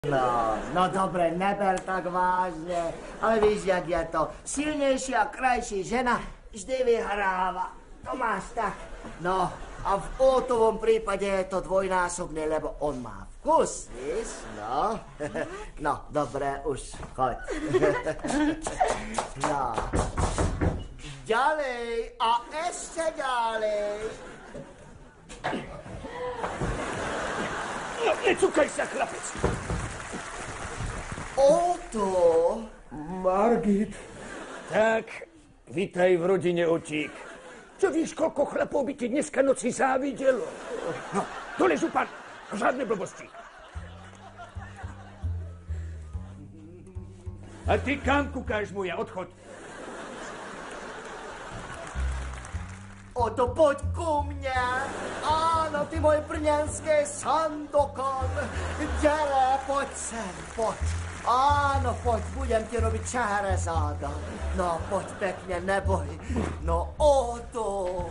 No dobre, neber tak vážne, ale víš, jak je to. Silnejšia a krajší žena vždy vyhráva. To máš tak. No, a v Ótovom prípade je to dvojnásobne, lebo on má vkus, víš? No, no, dobre, už, choď. No. Ďalej a ešte ďalej. No, necúkaj sa, chlapec. Óto. Margit. Tak, vitaj v rodine, otík. Čo víš, koľko chlapov by ti dneska noci závidelo? No, dole župan, žiadne blbosti. A ty kam kúkáš, moja, odchod. Óto, poď ku mne. Áno, ty môj brňanský Sandokan. Ďalej, poď sem, poď. Áno, poď, budem ti robiť Čarezáda. No, poď pekne, neboj. No, Óto.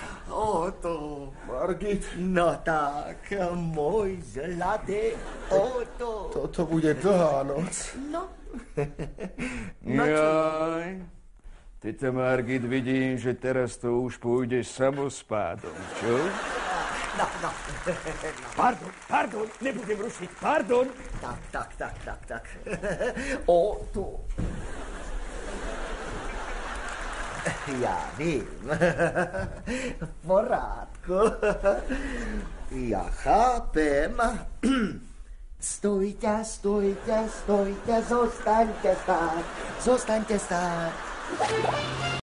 Margit. No tak, môj zlatý Óto. Toto bude dlhá noc. No. Jaj. Teta Margit, vidím, že teraz to už pôjdeš samospádom, čo? No. Pardon, nebudem rušiť, pardon. Tak. Óto. Ja vím. V porádku. Ja chápem. Stojte, zostaňte stáť.